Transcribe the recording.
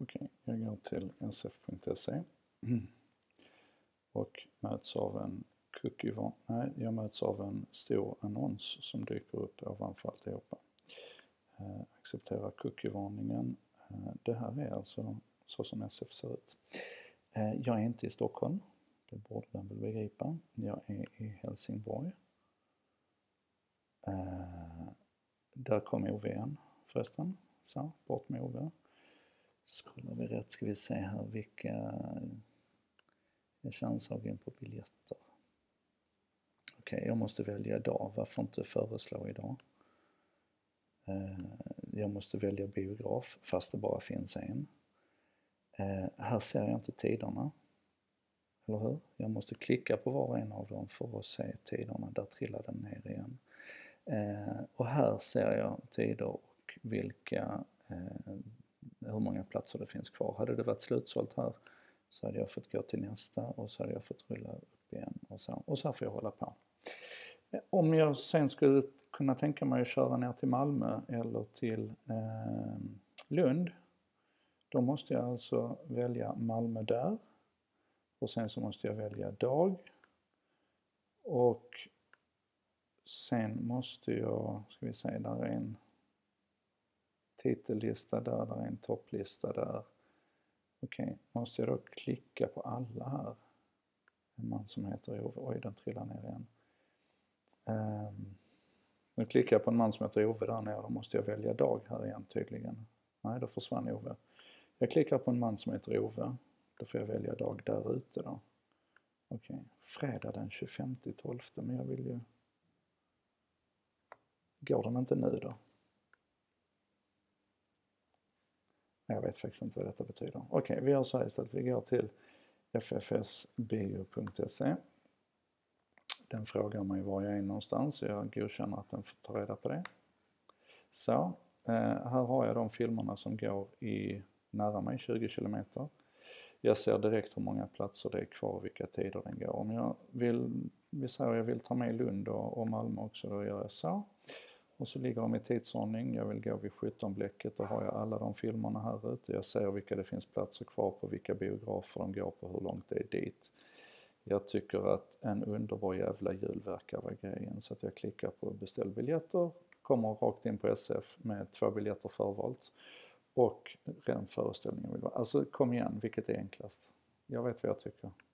Okej, jag går till sf.se och möts av en jag möts av en stor annons som dyker upp ovanför alltihopa. Acceptera cookie-varningen. Det här är alltså så som SF ser ut. Jag är inte i Stockholm, det borde den väl begripa. Jag är i Helsingborg. Där kom Ove igen förresten. Så, bort med Ove. Scrollar vi rätt ska vi se här vilka jag chansar in på biljetter. Okej, jag måste välja idag. Varför inte föreslå idag? Jag måste välja biograf fast det bara finns en. Här ser jag inte tiderna. Eller hur? Jag måste klicka på var och en av dem för att se tiderna. Där trillar den ner igen. Och här ser jag tider och hur många platser det finns kvar. Hade det varit slutsålt här så hade jag fått gå till nästa och så hade jag fått rulla upp igen och så här får jag hålla på. Om jag sen skulle kunna tänka mig att köra ner till Malmö eller till Lund, då måste jag alltså välja Malmö där och sen så måste jag välja dag och sen måste jag, ska vi säga, där är en titellista där är en topplista där. Okej, måste jag då klicka på alla här? En man som heter Ove, oj den trillar ner igen. Nu klickar jag på en man som heter Ove där nere, då måste jag välja dag här igen tydligen. Nej, då försvann Ove. Jag klickar på en man som heter Ove, då får jag välja dag där ute då. Okej, fredag den 25/12, men jag vill ju... Går den inte nu då? Jag vet faktiskt inte vad detta betyder. Okej, vi gör så här istället. Vi går till ffsbio.se. Den frågar mig var jag är någonstans. Jag godkänner att den får ta reda på det. Så, här har jag de filmerna som går nära mig, 20 kilometer. Jag ser direkt hur många platser det är kvar och vilka tider den går. Om jag vill ta med Lund och Malmö också, då gör jag så. Och så ligger de i tidsordning. Jag vill gå vid 17-bläcket och har jag alla de filmerna här ute. Jag ser vilka det finns platser kvar på, vilka biografer de går på, hur långt det är dit. Jag tycker att en underbar jävla jul verkar vara grejen. Så att jag klickar på beställ biljetter, kommer rakt in på SF med 2 biljetter förvalt. Och redan föreställningen vill vara. Alltså kom igen, vilket är enklast? Jag vet vad jag tycker.